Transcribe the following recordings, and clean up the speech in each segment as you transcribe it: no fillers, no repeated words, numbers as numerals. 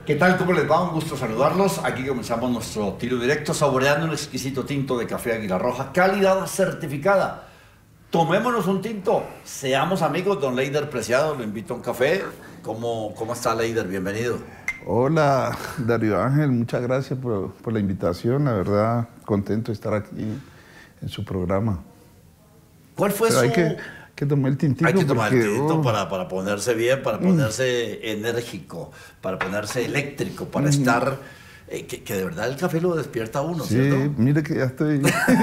¿Qué tal? ¿Cómo les va? Un gusto saludarlos. Aquí comenzamos nuestro tiro directo saboreando un exquisito tinto de café Águila Roja, calidad certificada. Tomémonos un tinto, seamos amigos. Don Leider Preciado, lo invito a un café. ¿Cómo está, Leider? Bienvenido. Hola, Darío Ángel, muchas gracias por la invitación. La verdad, contento de estar aquí en su programa. ¿Cuál fue Pero su...? hay que tomar el tintito. Hay que tomar el tinto oh, para ponerse bien, para ponerse enérgico, para ponerse eléctrico, para estar... que de verdad el café lo despierta a uno, sí, ¿cierto? mire que ya estoy...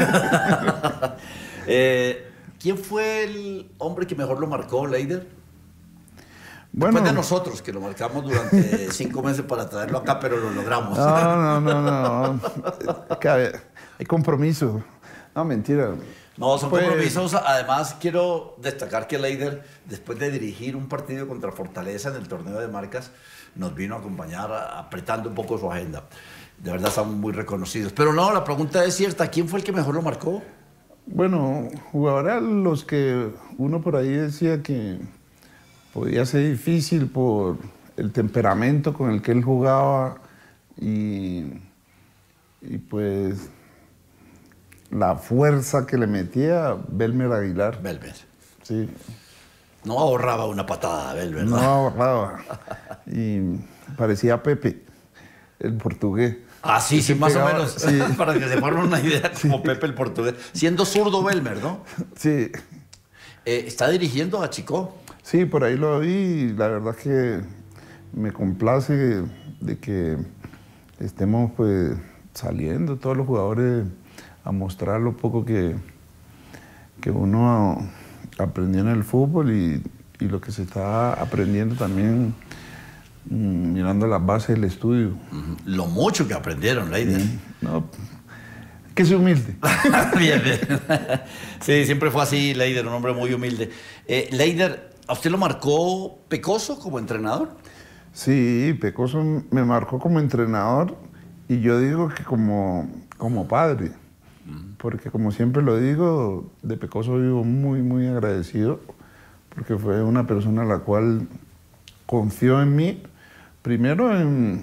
¿Quién fue el hombre que mejor lo marcó, Leider? Bueno, Después de nosotros, que lo marcamos durante 5 meses para traerlo acá, pero lo logramos. No. Que hay compromiso. No, mentira. No, son Pues- compromisos. Además, quiero destacar que Leider, después de dirigir un partido contra Fortaleza en el torneo de marcas, nos vino a acompañar apretando un poco su agenda. De verdad, estamos muy reconocidos. Pero no, la pregunta es cierta. ¿Quién fue el que mejor lo marcó? Bueno, jugadores los que uno por ahí decía que podía ser difícil por el temperamento con el que él jugaba y pues la fuerza que le metía Belmer Aguilar. Belmer. Sí, No ahorraba una patada, Belmer, no ¿no? ahorraba. Y parecía Pepe, el portugués. Ah, sí, más o pegaba, menos. sí. Para que se formen una idea, como Pepe el portugués. Siendo zurdo Belmer, ¿no? Sí, Está dirigiendo a Chico. sí, por ahí lo vi y la verdad que me complace de que estemos pues saliendo todos los jugadores a mostrar lo poco que uno aprendió en el fútbol y lo que se está aprendiendo también mirando las bases del estudio. Lo mucho que aprendieron, Leider. No, que sea humilde. Bien. Sí, siempre fue así, Leider, un hombre muy humilde. Leider, ¿a usted lo marcó Pecoso como entrenador? Sí, Pecoso me marcó como entrenador y yo digo que como padre, porque como siempre lo digo, de Pecoso vivo muy agradecido, porque fue una persona a la cual confió en mí, primero en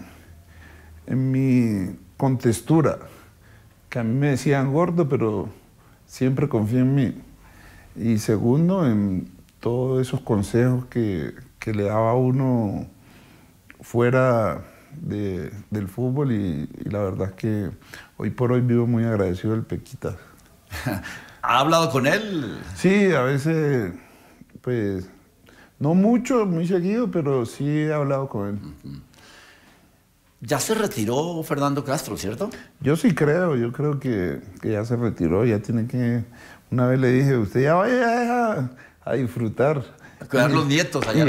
mi contextura, que a mí me decían gordo, pero siempre confió en mí, y segundo en todos esos consejos que le daba a uno fuera del fútbol y la verdad es que hoy por hoy vivo muy agradecido del Pequita. ¿Ha hablado con él? Sí, a veces, pues, no mucho, muy seguido, pero sí he hablado con él. Ya se retiró Fernando Castro, ¿cierto? Yo sí creo, yo creo que ya se retiró, ya tiene que... Una vez le dije, usted ya vaya a disfrutar. A cuidar los nietos allá.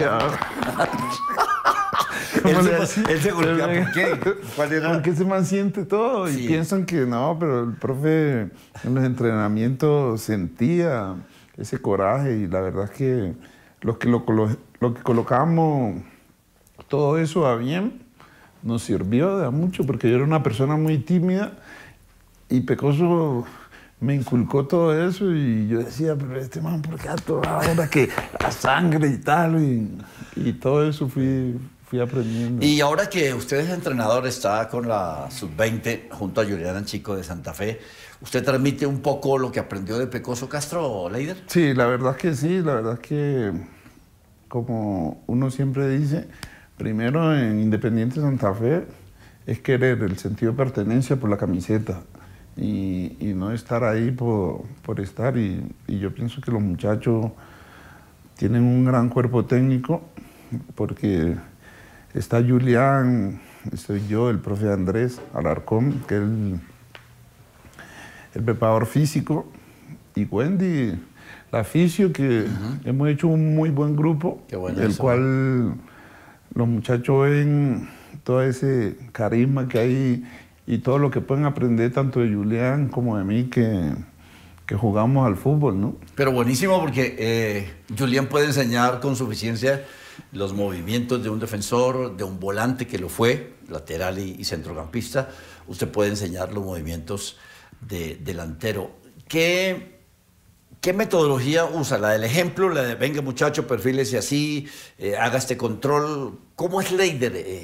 Él se golpea, ¿por qué? ¿Cuál era? Porque ese man siente todo y Sí. piensan que no, pero el profe en los entrenamientos sentía ese coraje y la verdad es que lo que colocamos, todo eso a bien, nos sirvió de mucho porque yo era una persona muy tímida y Pecoso me inculcó todo eso y yo decía, pero este man, ¿por qué a toda hora que la sangre y tal? Y todo eso fui aprendiendo. Y ahora que usted es entrenador, está con la Sub-20 junto a Julián Chico de Santa Fe, ¿usted transmite un poco lo que aprendió de Pecoso Castro, Leider? Sí, la verdad es que sí, la verdad es que, como uno siempre dice, primero en Independiente Santa Fe es querer el sentido de pertenencia por la camiseta y no estar ahí por estar. Y yo pienso que los muchachos tienen un gran cuerpo técnico porque está Julián, estoy yo, el profe Andrés Alarcón, que es el preparador físico, y Wendy, la fisio, que hemos hecho un muy buen grupo, Qué bueno el eso. cual los muchachos ven todo ese carisma que hay y todo lo que pueden aprender tanto de Julián como de mí, que jugamos al fútbol, ¿no? Pero buenísimo porque Julián puede enseñar con suficiencia los movimientos de un defensor, de un volante que lo fue, lateral y centrocampista. Usted puede enseñar los movimientos de delantero. ¿Qué metodología usa? ¿La del ejemplo? ¿La de venga muchacho, perfílese así, haga este control? ¿Cómo es Leider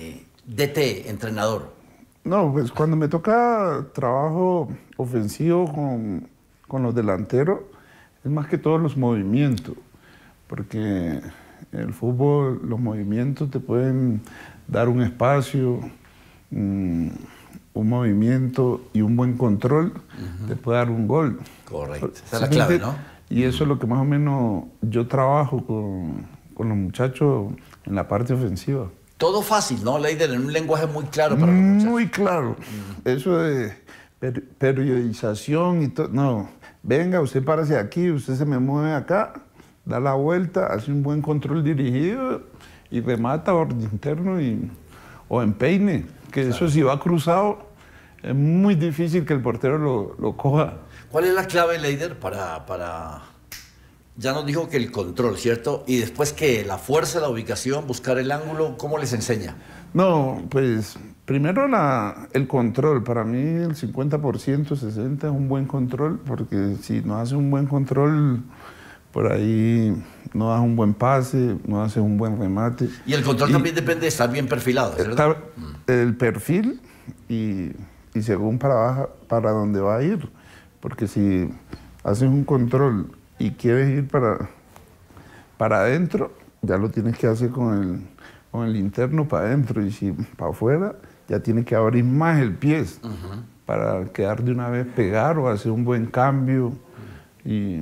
DT, entrenador? No, pues cuando me toca trabajo ofensivo con los delanteros, es más que todos los movimientos, porque en el fútbol los movimientos te pueden dar un espacio, un movimiento y un buen control, te puede dar un gol. Correcto, esa es la clave, ¿no? Y eso es lo que más o menos yo trabajo con los muchachos en la parte ofensiva. Todo fácil, ¿no, Leider? En un lenguaje muy claro para los muchachos. Muy claro. Eso de periodización y todo. No, venga, usted párase aquí, usted se me mueve acá, da la vuelta, hace un buen control dirigido y remata borde interno o empeine. Que claro. Eso si va cruzado, es muy difícil que el portero lo coja. ¿Cuál es la clave, Leider, para... Ya nos dijo que el control, ¿cierto? Y después que la fuerza, la ubicación, buscar el ángulo, ¿cómo les enseña? No, pues primero el control. Para mí el 50%, 60% es un buen control, porque si no haces un buen control, por ahí no das un buen pase, no haces un buen remate. Y el control también depende de estar bien perfilado, ¿cierto? El perfil y según para dónde va a ir. Porque si haces un control y quieres ir para adentro, ya lo tienes que hacer con el interno para adentro, y si para afuera, ya tienes que abrir más el pie para quedar de una vez pegar o hacer un buen cambio y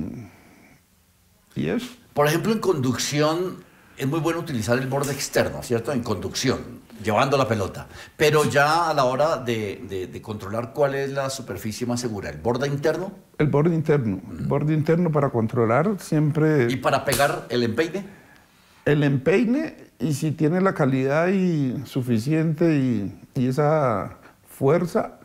eso. Por ejemplo, en conducción es muy bueno utilizar el borde externo, ¿cierto? En conducción, llevando la pelota. Pero ya a la hora de controlar cuál es la superficie más segura, ¿el borde interno? El borde interno. El borde interno para controlar siempre... ¿Y para pegar el empeine? El empeine, y si tiene la calidad suficiente y esa fuerza,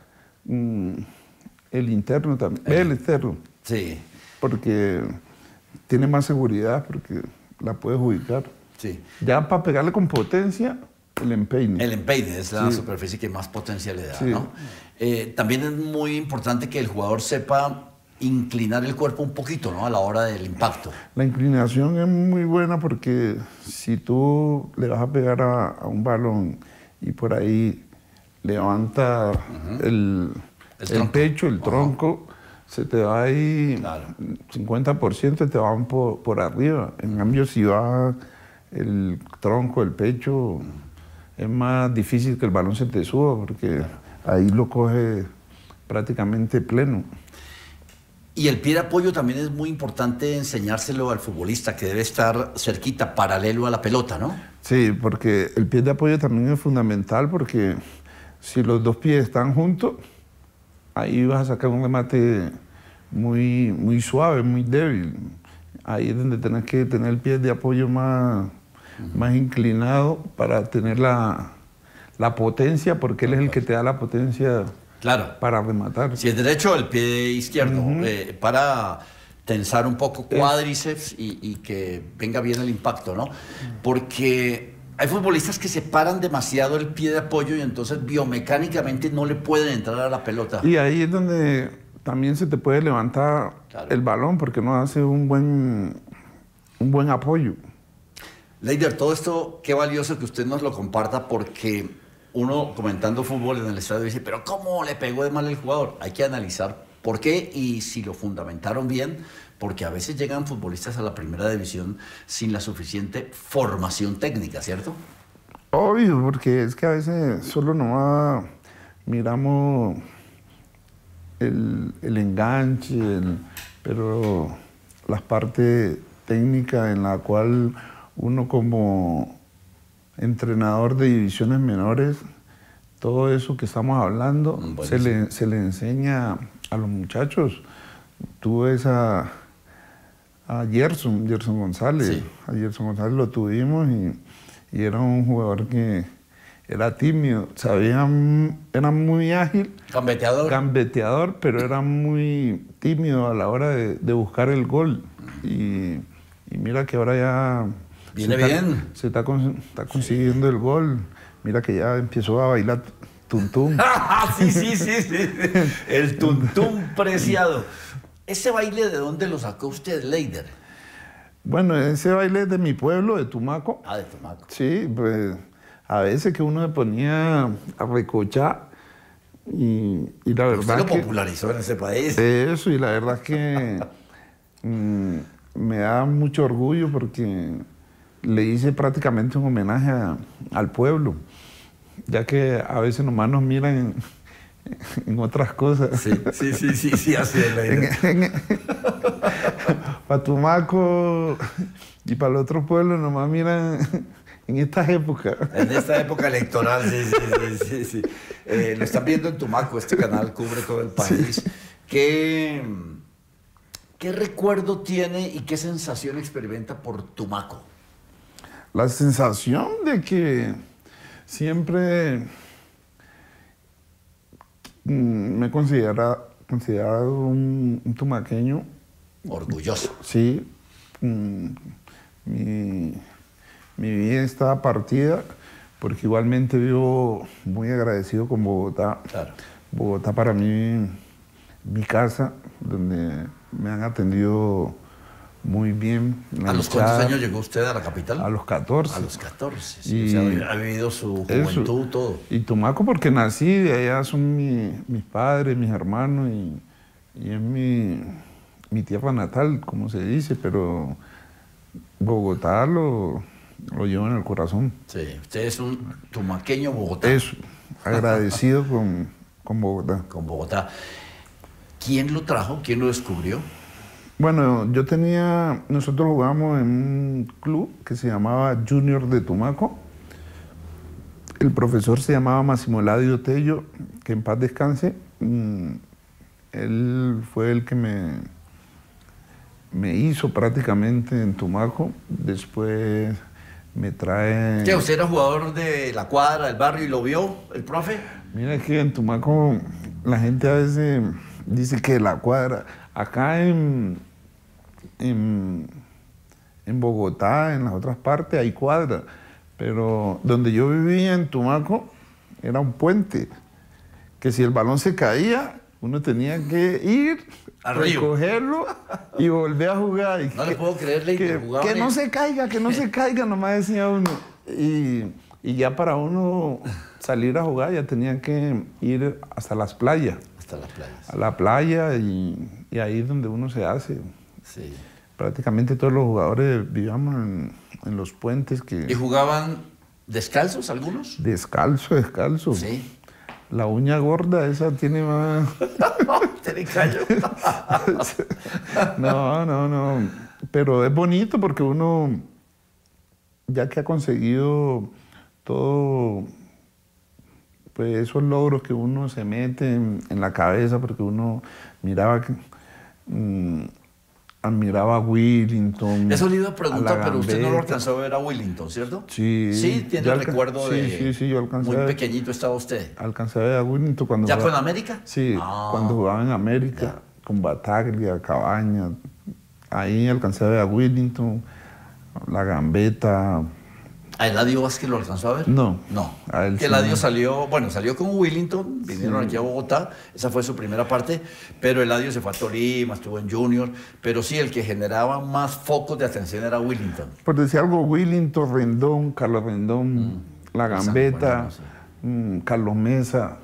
el interno también. El externo. Sí. Porque tiene más seguridad, porque la puedes ubicar. Sí. Ya para pegarle con potencia, el empeine. El empeine es la superficie que más potencia le da, sí. ¿no? También es muy importante que el jugador sepa inclinar el cuerpo un poquito, ¿no? A la hora del impacto. La inclinación es muy buena, porque si tú le vas a pegar a un balón y por ahí levanta el pecho, el tronco, se te va ahí, claro. 50% te van por arriba. En cambio, si va el tronco, el pecho, es más difícil que el balón se te suba, porque ahí lo coge prácticamente pleno. Y el pie de apoyo también es muy importante enseñárselo al futbolista, que debe estar cerquita, paralelo a la pelota, ¿no? Sí, porque el pie de apoyo también es fundamental, porque si los dos pies están juntos, ahí vas a sacar un remate muy suave, muy débil. Ahí es donde tenés que tener el pie de apoyo más inclinado para tener la potencia, porque él es el que te da la potencia. Claro. Para rematar. Si es derecho, el pie izquierdo, para tensar un poco cuádriceps y que venga bien el impacto, ¿no? Porque hay futbolistas que separan demasiado el pie de apoyo y entonces biomecánicamente no le pueden entrar a la pelota. Y ahí es donde también se te puede levantar el balón, porque no hace un buen apoyo. Leider, todo esto, qué valioso que usted nos lo comparta, porque uno comentando fútbol en el estadio dice, pero ¿cómo le pegó de mal el jugador? Hay que analizar por qué y si lo fundamentaron bien, porque a veces llegan futbolistas a la primera división sin la suficiente formación técnica, ¿cierto? Obvio, porque es que a veces solo nomás miramos el enganche, pero las partes técnicas en la cual uno como entrenador de divisiones menores, todo eso que estamos hablando se le enseña a los muchachos. Tú ves a Gerson González. Sí. A Gerson González lo tuvimos y era un jugador que era tímido, era muy ágil. Gambeteador, pero era muy tímido a la hora de buscar el gol. Y mira que ahora ya se está consiguiendo el gol. Mira que ya empezó a bailar tuntum. Sí. El tuntum preciado. ¿Ese baile de dónde lo sacó usted, Leider? Bueno, ese baile es de mi pueblo, de Tumaco. Ah, de Tumaco. Sí, pues a veces que uno se ponía a recochar y la verdad Usted lo que... popularizó en ese país. Eso, y la verdad es que me da mucho orgullo porque le hice prácticamente un homenaje al pueblo, ya que a veces nomás nos miran en otras cosas. Sí, así es la idea. Para Tumaco y para el otro pueblo nomás miran en estas épocas. En esta época electoral, sí. Lo están viendo en Tumaco, este canal cubre todo el país. Sí. ¿Qué recuerdo tiene y qué sensación experimenta por Tumaco? La sensación de que siempre me he considerado un tumaqueño. Orgulloso. Sí. Mi vida está partida porque igualmente vivo muy agradecido con Bogotá. Claro. Bogotá para mí, mi casa, donde me han atendido muy bien. ¿A los cuántos años llegó usted a la capital? A los 14. A los 14, sí. O sea, ha vivido su juventud, todo. Y Tumaco porque nací, de allá son mis padres, mis hermanos, y es mi tierra natal, como se dice, pero Bogotá lo llevo en el corazón. Sí, usted es un tumaqueño Bogotá. Eso, agradecido con Bogotá. Con Bogotá. ¿Quién lo trajo? ¿Quién lo descubrió? Bueno, nosotros jugábamos en un club que se llamaba Junior de Tumaco. El profesor se llamaba Máximo Eladio Tello, que en paz descanse. Él fue el que me hizo prácticamente en Tumaco. Después me trae... ¿Qué? ¿Usted era jugador de la cuadra, del barrio y lo vio el profe? Mira que en Tumaco la gente a veces dice que la cuadra... Acá en Bogotá, en las otras partes, hay cuadras, pero donde yo vivía en Tumaco era un puente, que si el balón se caía, uno tenía que ir, recogerlo y volver a jugar. Y no le puedo creerle que jugaba. Que no se caiga, nomás decía uno. Y ya para uno salir a jugar ya tenía que ir hasta las playas. Hasta las playas. A la playa y ahí es donde uno se hace. Sí. Prácticamente todos los jugadores vivíamos en los puentes que... ¿Y jugaban descalzos algunos? Descalzo. Sí. La uña gorda, esa tiene más... ¿Tiene callo? No. Pero es bonito porque uno, ya que ha conseguido todo, pues esos logros que uno se mete en la cabeza, porque uno miraba que... admiraba a Willington. Eso le iba a preguntar, pero usted no lo alcanzó a ver a Willington, ¿cierto? Sí. Sí, tiene el recuerdo de... Sí, yo alcancé. Muy pequeñito estaba usted. Alcancé a ver a Willington cuando... ¿Ya fue en América? Sí, cuando jugaba en América, con Bataglia, Cabañas. Ahí alcancé a ver a Willington, la Gambetta. ¿A Eladio Vázquez lo alcanzó a ver? No. A él que Eladio salió con Willington, vinieron aquí a Bogotá, esa fue su primera parte, pero Eladio se fue a Tolima, estuvo en Junior, pero sí, el que generaba más focos de atención era Willington. Por decir algo, Willington, Rendón, Carlos Rendón, la Gambetta, Carlos Mesa,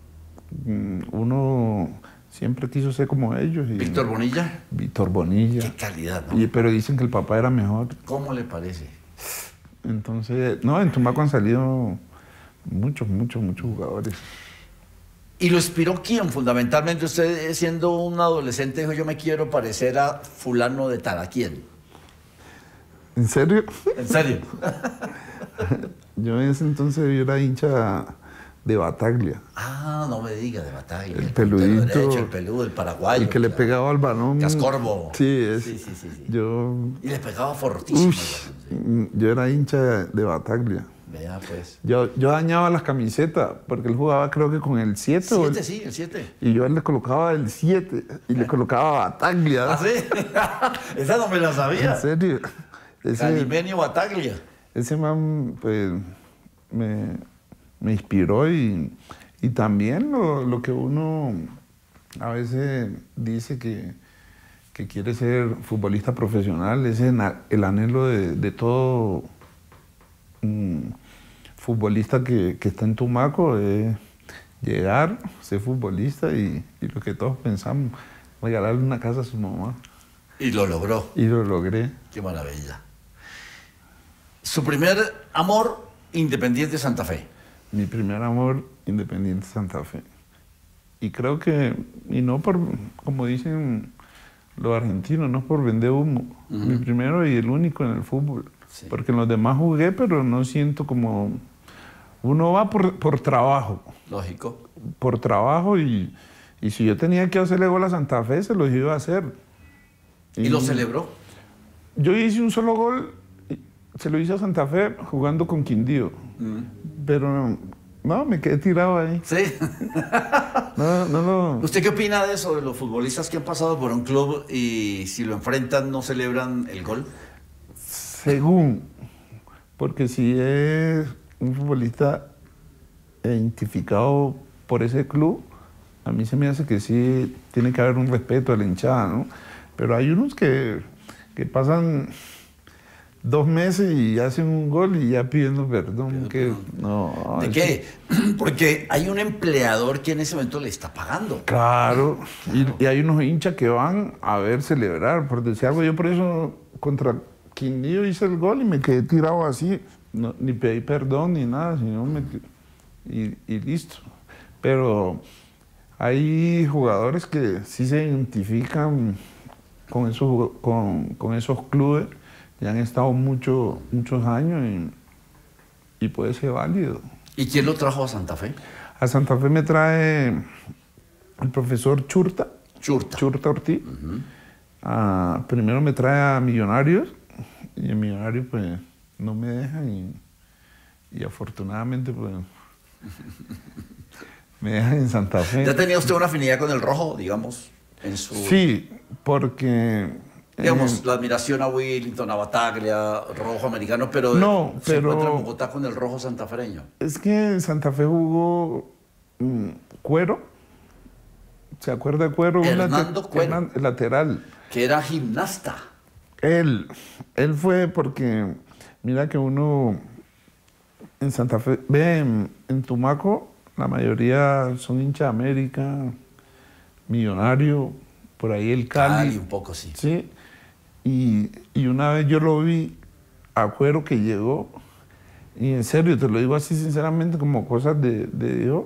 uno siempre quiso ser como ellos. ¿Víctor Bonilla? Víctor Bonilla. Qué calidad, ¿no? Pero dicen que el papá era mejor. ¿Cómo le parece? Entonces, en Tumaco han salido muchos jugadores. ¿Y lo inspiró quién? Fundamentalmente, usted siendo un adolescente dijo, yo me quiero parecer a fulano de tal, ¿a quién? ¿En serio? ¿En serio? Yo en ese entonces era hincha de Bataglia. Ah, no me diga, de Bataglia. El peludito. Derecho, el peludo, el paraguayo. El que le pegaba al balón. Cascorbo. Sí. Yo... Y le pegaba fortísimo. Yo era hincha de Bataglia. Vea, pues. Yo dañaba las camisetas, porque él jugaba creo que con el 7. Sí, el 7. Y yo le colocaba el 7 y le colocaba Bataglia. ¿Ah, sí? Esa no me la sabía. ¿En serio? Calimenio Bataglia. Ese man, pues, me inspiró y también lo que uno a veces dice que quiere ser futbolista profesional, es el anhelo de todo futbolista que está en Tumaco es llegar, ser futbolista y lo que todos pensamos, regalarle una casa a su mamá. Y lo logró. Y lo logré. Qué maravilla. Su primer amor, Independiente Santa Fe. Mi primer amor, Independiente Santa Fe. Y creo que, y no por, como dicen los argentinos, no por vender humo. Mi primero y el único en el fútbol. Sí. Porque en los demás jugué, pero no siento como... Uno va por trabajo. Lógico. Por trabajo y si yo tenía que hacerle gol a Santa Fe, se los iba a hacer. ¿Y lo celebró? Yo hice un solo gol, se lo hice a Santa Fe jugando con Quindío. Pero no, me quedé tirado ahí. Sí. No. ¿Usted qué opina de eso, de los futbolistas que han pasado por un club y si lo enfrentan no celebran el gol? Según, porque si es un futbolista identificado por ese club, a mí se me hace que sí tiene que haber un respeto a la hinchada, ¿no? Pero hay unos que pasan 2 meses y hacen un gol y ya pidiendo perdón. No, ¿De qué? Porque hay un empleador que en ese momento le está pagando. Claro, y hay unos hinchas que van a ver celebrar, por decir algo. Yo por eso contra Quindío hice el gol y me quedé tirado así, no, ni pedí perdón ni nada, sino y listo. Pero hay jugadores que sí se identifican con esos clubes y han estado muchos años y puede ser válido. ¿Y quién lo trajo a Santa Fe? A Santa Fe me trae el profesor Churta Ortiz. Primero me trae a Millonarios y en Millonarios pues no me dejan y afortunadamente pues me dejan en Santa Fe. ¿Ya tenía usted una afinidad con el rojo, digamos? Sí, porque... Digamos, la admiración a Willington, a Bataglia, rojo americano, pero se encuentra en Bogotá con el rojo santafereño. Es que en Santa Fe jugó Cuero. ¿Se acuerda de Cuero? Hernando Cuero. El lateral. Que era gimnasta. Él fue porque, mira que uno en Santa Fe, ve en Tumaco, la mayoría son hincha de América, Millonario, por ahí el Cali. Un poco, sí. Sí. Y una vez yo lo vi a Cuero que llegó, y en serio, te lo digo así sinceramente, como cosas de Dios,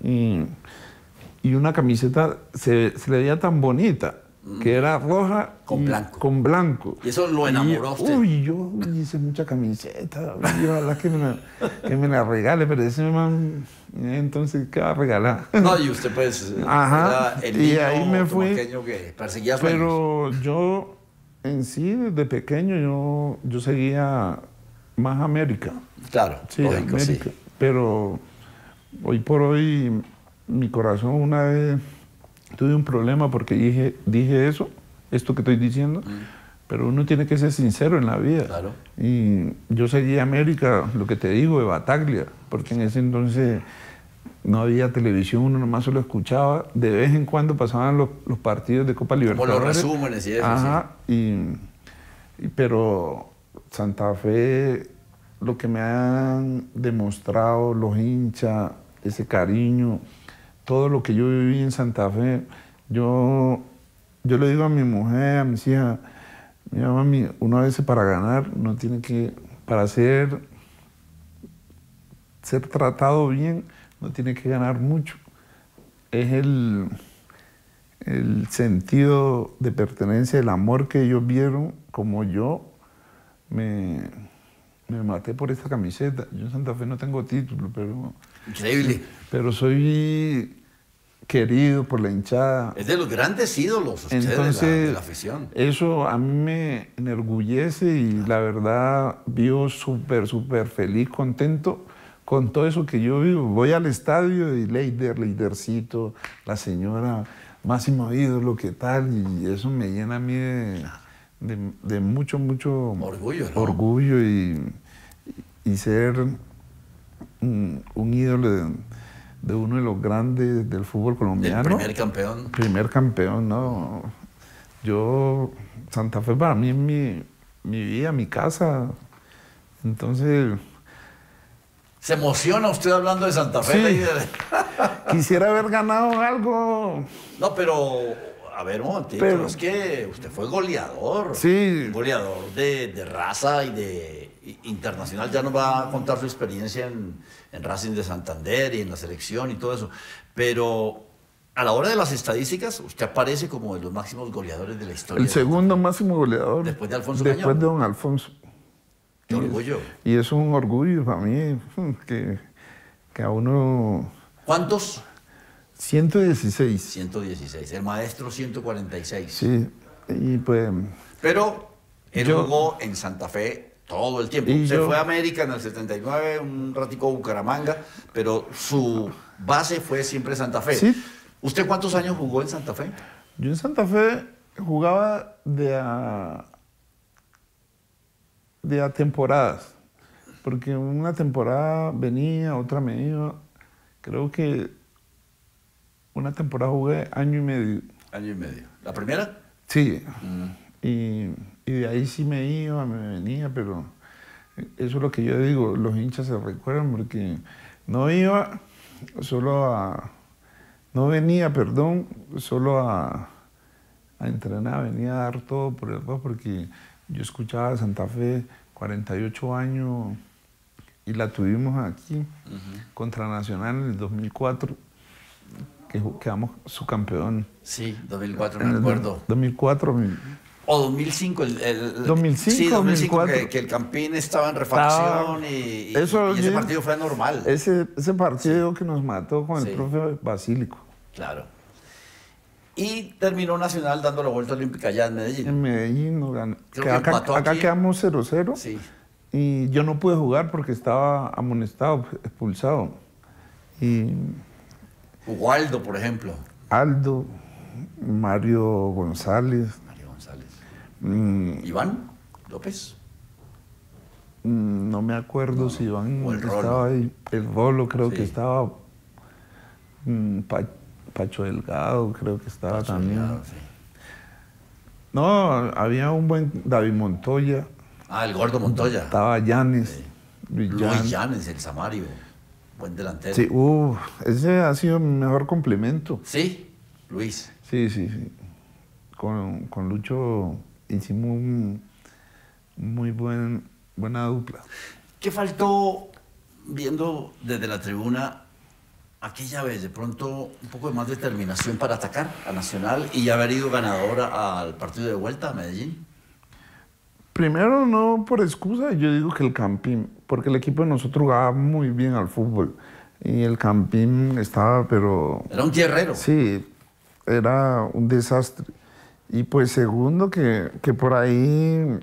y una camiseta se le veía tan bonita, que era roja con blanco. Y eso lo enamoró a usted. Uy, yo hice mucha camiseta, ojalá que me la regale, pero ese man, entonces, ¿qué va a regalar? No, y usted pues, ajá, era el niño y ahí me fui, que perseguía sueños. pero yo, en sí, desde pequeño, yo seguía más América. Claro, sí, lógico, América. sí. Pero hoy por hoy, mi corazón una vez tuve un problema porque dije esto que estoy diciendo, pero uno tiene que ser sincero en la vida. Claro. Y yo seguía América, lo que te digo, de Bataglia, porque en ese entonces no había televisión, uno nomás solo escuchaba. De vez en cuando pasaban los partidos de Copa Libertadores. Como los resúmenes y eso. Ajá, sí. Pero Santa Fe, lo que me han demostrado los hinchas, ese cariño, todo lo que yo viví en Santa Fe, yo le digo a mi mujer, a mis hijas, mira, mami, uno a veces para ganar no tiene que, para ser tratado bien, no tiene que ganar mucho. Es el sentido de pertenencia, el amor que ellos vieron, como yo me maté por esta camiseta. Yo en Santa Fe no tengo título, pero... Increíble. Pero soy querido por la hinchada. Es de los grandes ídolos usted. Entonces, de la afición. Eso a mí me enorgullece y la verdad vivo súper feliz, contento con todo eso que yo vivo. Voy al estadio y Leidercito, la señora, máximo ídolo, ¿qué tal? Y eso me llena a mí de mucho orgullo, ¿no? Orgullo y ser un ídolo de uno de los grandes del fútbol colombiano. El primer campeón. Primer campeón, ¿no? Santa Fe para mí es mi vida, mi casa. Entonces... ¿Se emociona usted hablando de Santa Fe? Sí. Quisiera haber ganado algo. No, pero, a ver, un momentito, Pero- es que usted fue goleador. Sí. Un goleador de raza internacional. Ya nos va a contar su experiencia en Racing de Santander y en la selección y todo eso. Pero a la hora de las estadísticas, usted aparece como de los máximos goleadores de la historia. El segundo máximo goleador. Después de Alfonso Después Cañón. de don Alfonso. Qué orgullo. Y es un orgullo para mí que a uno... ¿Cuántos? 116. 116. El maestro 146. Sí. Y pues... Pero él Yo- jugó en Santa Fe todo el tiempo. Y Se yo- fue a América en el 79, un ratico a Bucaramanga, pero su base fue siempre Santa Fe. Sí. ¿Usted cuántos años jugó en Santa Fe? Yo en Santa Fe jugaba de a temporadas, porque una temporada venía, otra me iba. Creo que una temporada jugué año y medio. Año y medio. ¿La primera? Sí, y de ahí sí me iba, me venía, pero eso es lo que yo digo, los hinchas se recuerdan porque no iba solo a... No venía, perdón, solo a entrenar, venía a dar todo por el rojo porque yo escuchaba a Santa Fe 48 años y la tuvimos aquí contra Nacional en el 2004, que quedamos subcampeón. Sí, 2004, En me el acuerdo. 2004, O 2005. 2005, sí, 2005, 2004. que el Campín estaba en refacción y Eso ese yo- partido fue normal. ese partido que nos mató con Sí. el profe Basílico Claro. Y terminó Nacional dando la vuelta olímpica allá en Medellín. en Medellín, nos ganó. Creo que acá empató acá aquí. quedamos 0-0 Sí. y yo no pude jugar porque estaba amonestado, expulsado. Y Jugó Aldo, por ejemplo. Aldo, Mario González, Mario González. mm, Iván López. no me acuerdo si Iván o el Rolo. estaba ahí, el Rolo creo Sí. que estaba, Pacho Delgado creo que estaba Pacho también. Delgado, sí. No, había un buen David Montoya, Ah, el gordo Montoya. estaba Llanes, Sí. Luis Luis Llanes. Llanes, el Samario. Buen delantero. Sí, ese ha sido mi mejor complemento. Sí, Luis. Sí, sí, sí. Con Lucho hicimos muy buena dupla. ¿Qué faltó viendo desde la tribuna aquella vez? De pronto un poco de más determinación para atacar a Nacional y haber ido ganadora al partido de vuelta a Medellín. Primero, no por excusa, yo digo que el Campín, porque el equipo de nosotros jugaba muy bien al fútbol. Y el Campín estaba, pero... Era un tierrero. Sí, era un desastre. Y pues segundo, que por ahí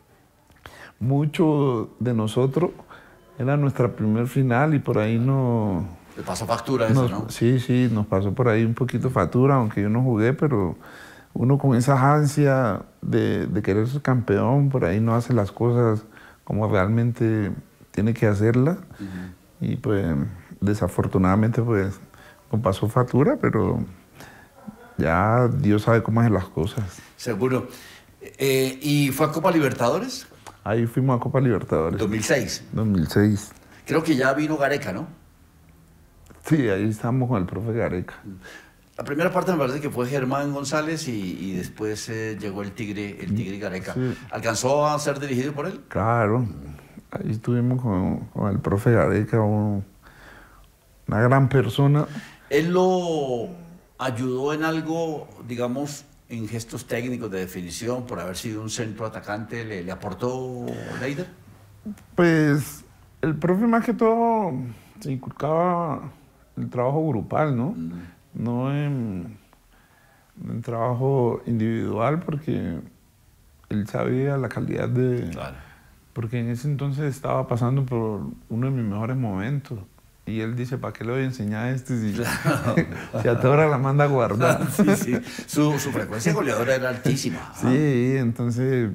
mucho de nosotros era nuestra primer final y por ahí no... Le pasó factura eso, ¿no? Sí, sí, nos pasó por ahí un poquito factura, aunque yo no jugué, pero uno con esa ansia de querer ser campeón, por ahí no hace las cosas como realmente tiene que hacerlas. Y pues desafortunadamente pues nos pasó factura, pero ya Dios sabe cómo hacer las cosas. Seguro. ¿Y fue a Copa Libertadores? Ahí fuimos a Copa Libertadores. 2006. 2006. Creo que ya vino Gareca, ¿no? Sí, ahí estamos con el profe Gareca. La primera parte me parece que fue Germán González y después llegó el Tigre Gareca. Sí. ¿Alcanzó a ser dirigido por él? Claro, ahí estuvimos con el profe Gareca, una gran persona. ¿Él lo ayudó en algo, digamos, en gestos técnicos de definición, por haber sido un centro atacante? ¿Le aportó Leider? Pues el profe más que todo se inculcaba el trabajo grupal, ¿no? No en trabajo individual, porque él sabía la calidad de... Claro. Porque en ese entonces estaba pasando por uno de mis mejores momentos. Y él dice, ¿para qué le voy a enseñar a este si, si a toda hora la manda a guardar? Sí, sí. Su frecuencia goleadora era altísima. Sí, entonces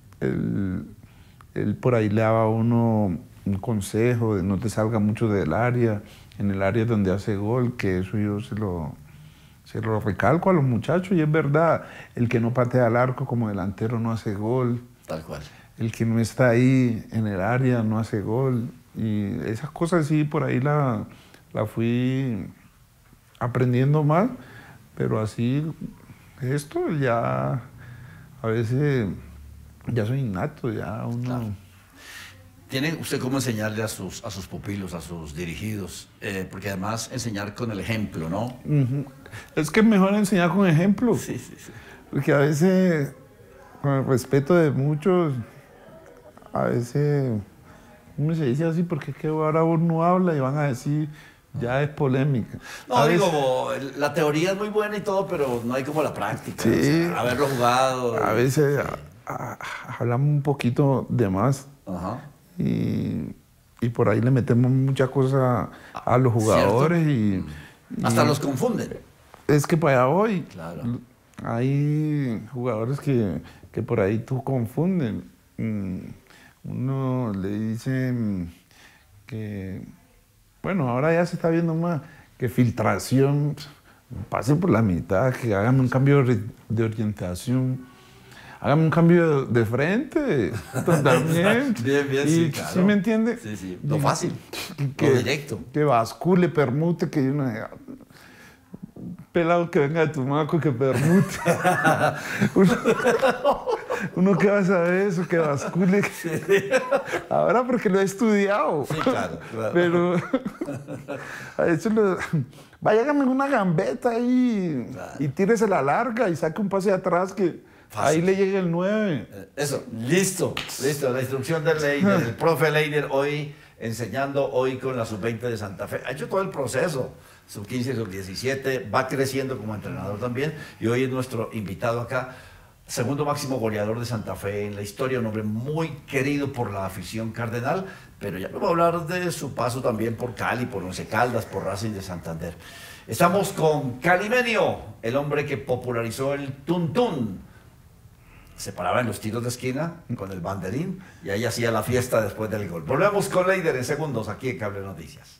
él por ahí le daba a uno un consejo de no te salga mucho del área, en el área donde hace gol, que eso yo se lo recalco a los muchachos y es verdad, el que no patea al arco como delantero no hace gol, Tal cual. el que no está ahí en el área no hace gol. Y esas cosas sí, por ahí la fui aprendiendo más, pero así, esto ya a veces ya soy innato, ya uno... Claro. ¿Tiene usted cómo enseñarle a sus pupilos, a sus dirigidos? Porque además enseñar con el ejemplo, ¿no? Ujú. Es que es mejor enseñar con ejemplo. Sí, sí, sí. Porque a veces, con el respeto de muchos, a veces uno se dice así porque es que ahora uno habla y van a decir, ya es polémica. No, A digo, la teoría es muy buena y todo, pero no hay como la práctica. Sí. O sea, haberlo jugado. A veces hablamos un poquito de más. Ajá. Y por ahí le metemos muchas cosas a los jugadores y hasta los confunden. Es que para allá voy. Claro. Hay jugadores que por ahí tú confunden. Uno le dice que, bueno, ahora ya se está viendo más, que filtración, pase por la mitad, que hagan un cambio de orientación. Hágame un cambio de frente, también. Bien, bien, y, sí, claro. ¿sí me entiende? Sí, sí, lo fácil, que, lo directo. Que bascule, permute, que uno pelado que venga de Tumaco, que permute. uno que va a saber eso, que bascule. Ahora porque lo he estudiado. Sí, claro, claro. Pero a eso vaya, hágame una gambeta ahí, claro, y tírese la larga y saque un pase atrás que... Fácil. Ahí le llega el 9. Eso, listo. La instrucción del Leider, el profe Leider, hoy enseñando hoy con la sub-20 de Santa Fe. Ha hecho todo el proceso, sub-15, sub-17, va creciendo como entrenador también. Y hoy es nuestro invitado acá, segundo máximo goleador de Santa Fe en la historia, un hombre muy querido por la afición cardenal, pero ya vamos a hablar de su paso también por Cali, por Once Caldas, por Racing de Santander. Estamos con Calimenio, el hombre que popularizó el tuntún. Se paraba en los tiros de esquina con el banderín y ahí hacía la fiesta después del gol. Volvemos con Leider en segundos aquí en Cable Noticias.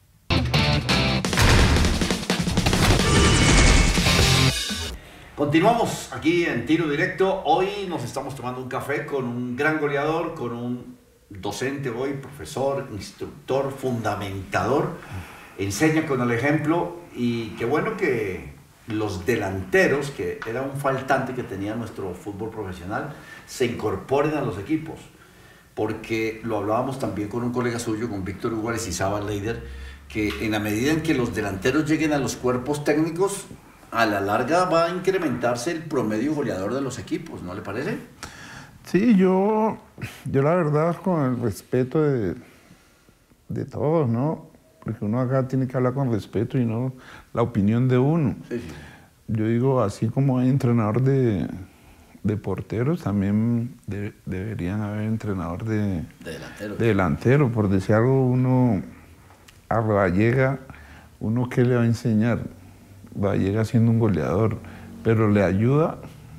Continuamos aquí en Tiro Directo. Hoy nos estamos tomando un café con un gran goleador, con un docente hoy, profesor, instructor, fundamentador. Enseña con el ejemplo y qué bueno que los delanteros, que era un faltante que tenía nuestro fútbol profesional, se incorporen a los equipos, porque lo hablábamos también con un colega suyo, con Víctor Hugo Arecizábal Leider, que en la medida en que los delanteros lleguen a los cuerpos técnicos, a la larga va a incrementarse el promedio goleador de los equipos, ¿no le parece? Sí, yo la verdad, con el respeto de todos, ¿no? Porque uno acá tiene que hablar con respeto y no la opinión de uno. Sí, sí. Yo digo, así como hay entrenador de porteros, también deberían haber entrenador de delantero. Por decir algo, uno a Vallega, uno ¿qué le va a enseñar? Vallega siendo un goleador, pero le ayuda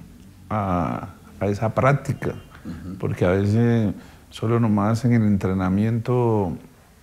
a esa práctica, porque a veces solo nomás en el entrenamiento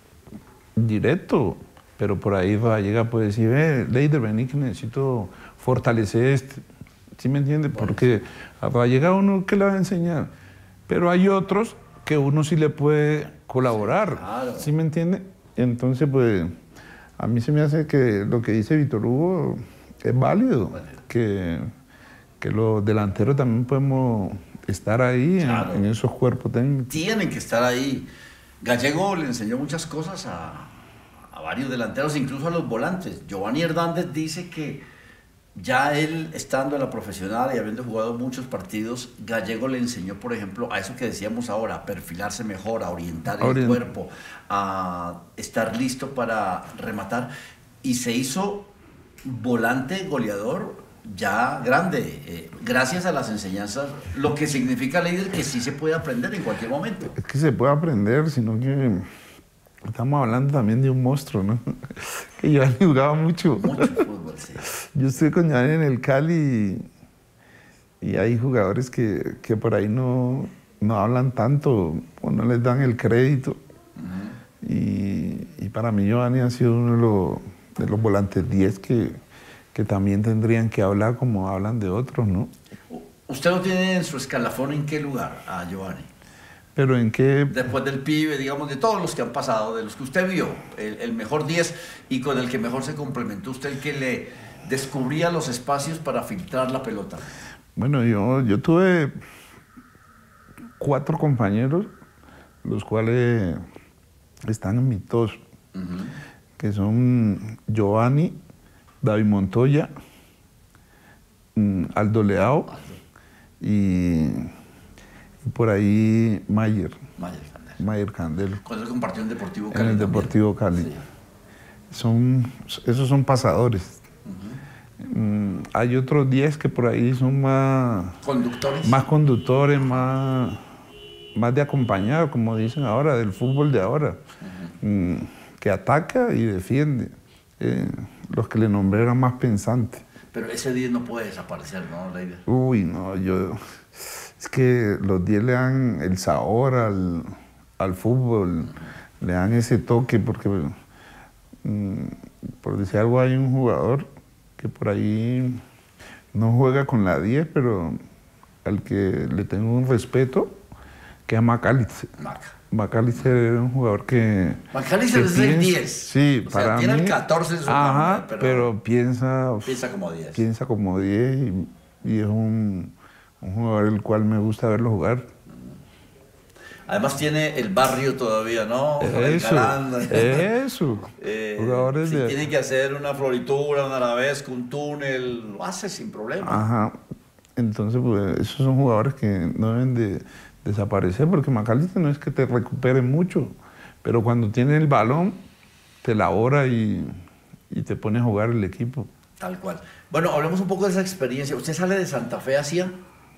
directo, pero por ahí Vallega puede decir, Leider, vení que necesito fortalecer este. ¿Sí me entiende? Porque a Vallega uno ¿qué le va a enseñar? Pero hay otros que uno sí le puede colaborar. Sí, claro. ¿Sí me entiende? Entonces, pues, a mí se me hace que lo que dice Víctor Hugo es válido, que los delanteros también podemos estar ahí, claro, en esos cuerpos técnicos. Tienen que estar ahí. Gallego le enseñó muchas cosas a varios delanteros, incluso a los volantes. Giovanni Hernández dice que ya él, estando en la profesional y habiendo jugado muchos partidos, Gallego le enseñó, por ejemplo, a eso que decíamos ahora, a perfilarse mejor, a orientar el cuerpo, a estar listo para rematar. Y se hizo volante goleador ya grande, gracias a las enseñanzas, lo que significa, Leider, que sí se puede aprender en cualquier momento. Es que se puede aprender, sino que estamos hablando también de un monstruo, ¿no? Que Giovanni jugaba mucho. Mucho fútbol, sí. Yo estoy con Giovanni en el Cali y hay jugadores que por ahí no hablan tanto o no les dan el crédito. Y para mí Giovanni ha sido uno de los volantes 10 que también tendrían que hablar como hablan de otros, ¿no? ¿Usted lo tiene en su escalafón en qué lugar a Giovanni? Pero ¿en qué? Después del pibe, digamos, de todos los que han pasado, de los que usted vio, el mejor 10 y con el que mejor se complementó usted, el que le descubría los espacios para filtrar la pelota. Bueno, yo tuve 4 compañeros, los cuales están en mi tos, que son Giovanni, David Montoya, Aldo Leao y por ahí Mayer Candelo. Con él compartió en Deportivo Cali. En el Deportivo Cali. Sí. Esos son pasadores. Hay otros 10 que por ahí son más conductores, más de acompañar, como dicen ahora, del fútbol de ahora, que ataca y defiende. Los que le nombré eran más pensantes. Pero ese 10 no puede desaparecer, ¿no, Leider? Uy, no, es que los 10 le dan el sabor al fútbol, le dan ese toque, porque, por decir algo, hay un jugador que por ahí no juega con la 10, pero al que le tengo un respeto, que es McAllister. McAllister es un jugador que... McAllister es el 10. Sí, para mí. Tiene el 14 en su nombre, pero piensa como 10. Piensa como 10 y es un jugador el cual me gusta verlo jugar. Además tiene el barrio todavía, ¿no? Eso. Jugadores si tiene que hacer una floritura, un arabesco, un túnel, lo hace sin problema. Ajá. Entonces, pues, esos son jugadores que no deben de desaparecer, porque McAllister no es que te recupere mucho, pero cuando tiene el balón, te elabora y te pone a jugar el equipo. Tal cual. Bueno, hablemos un poco de esa experiencia. ¿Usted sale de Santa Fe hacia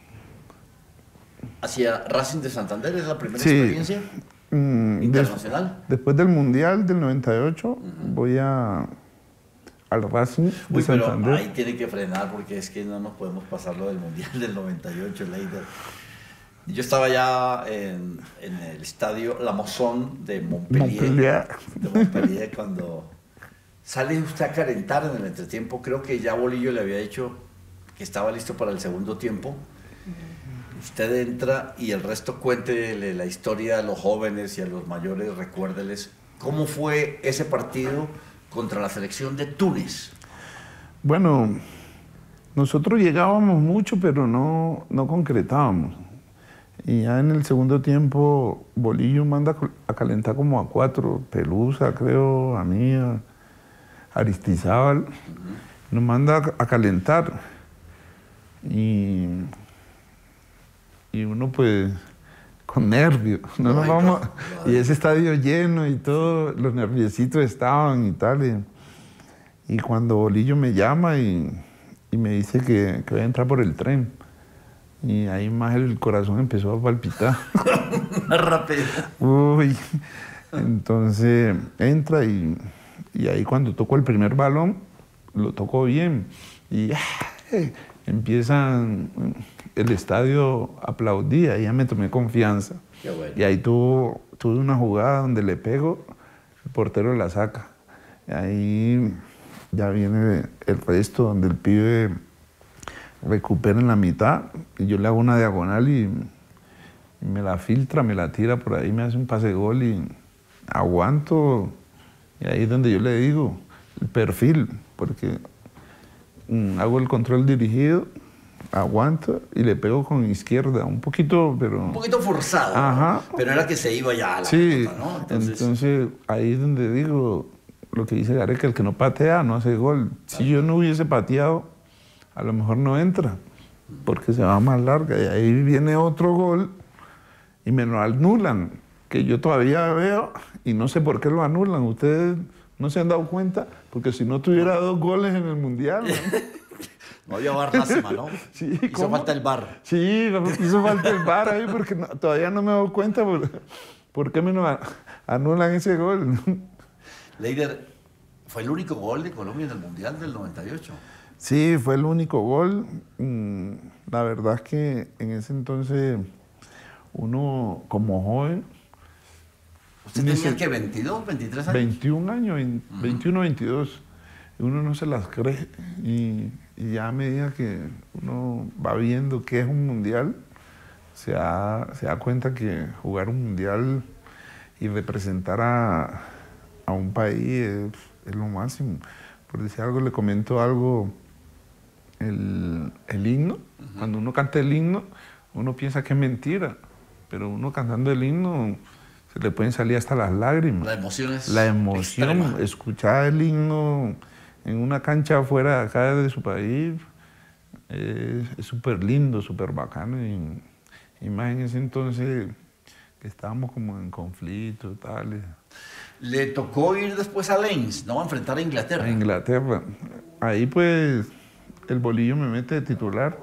Racing de Santander? ¿Es la primera experiencia internacional? Después del Mundial del 98, voy al Racing de Santander. Pero ahí tiene que frenar, porque es que no nos podemos pasar lo del Mundial del 98, Leider. Yo estaba ya en el estadio La Mosson de Montpellier. Cuando sale usted a calentar en el entretiempo. Creo que ya Bolillo le había dicho que estaba listo para el segundo tiempo. Usted entra y el resto cuéntele la historia a los jóvenes y a los mayores, recuérdeles cómo fue ese partido contra la selección de Túnez. Bueno, nosotros llegábamos mucho, pero no concretábamos. Y ya en el segundo tiempo, Bolillo manda a calentar como a 4, Pelusa, creo, a mí, a Aristizábal, nos manda a calentar. Y uno pues con nervios, y ese estadio lleno y todo, los nerviositos estaban y tal. Y cuando Bolillo me llama y me dice que voy a entrar por el tren. Y ahí más el corazón empezó a palpitar. Rápido. Uy. Entonces entra y ahí cuando toco el primer balón, lo toco bien. Y empiezan el estadio aplaudía y ya me tomé confianza. Qué bueno. Y ahí tuve una jugada donde le pego, el portero la saca. Y ahí ya viene el resto, donde el pibe recupera en la mitad y yo le hago una diagonal y me la filtra, me la tira por ahí, me hace un pase gol y aguanto. Y ahí es donde yo le digo el perfil, porque hago el control dirigido, aguanto y le pego con izquierda, un poquito, pero... Un poquito forzado, ajá. Pero era que se iba ya a la sí, pelota, ¿no? Entonces ahí es donde digo lo que dice Gareca, el que no patea no hace gol. Si yo no hubiese pateado, a lo mejor no entra, porque se va más larga. Y ahí viene otro gol y me lo anulan, que yo todavía veo y no sé por qué lo anulan. Ustedes no se han dado cuenta, porque si no tuviera 2 goles en el Mundial... No había VAR lástima, ¿no? Sí, hizo falta el VAR. Sí, hizo falta el VAR ahí, porque todavía no me he dado cuenta por qué me anulan ese gol. Leider, ¿fue el único gol de Colombia en el Mundial del 98? Sí, fue el único gol. La verdad es que en ese entonces uno como joven... ¿Usted tenía que 22, 23 años? 21 años, 21, 22. Uno no se las cree y ya a medida que uno va viendo qué es un mundial, se da cuenta que jugar un mundial y representar a un país es lo máximo. Por decir algo, le comento algo, el himno, cuando uno canta el himno, uno piensa que es mentira, pero uno cantando el himno se le pueden salir hasta las lágrimas. La emoción es La emoción, extrema. escuchar el himno en una cancha afuera de acá de su país, es súper lindo, súper bacano. Y más en ese entonces que estábamos como en conflicto y tal. Le tocó ir después a Lens, ¿no? A enfrentar a Inglaterra. A Inglaterra. Ahí pues el Bolillo me mete de titular,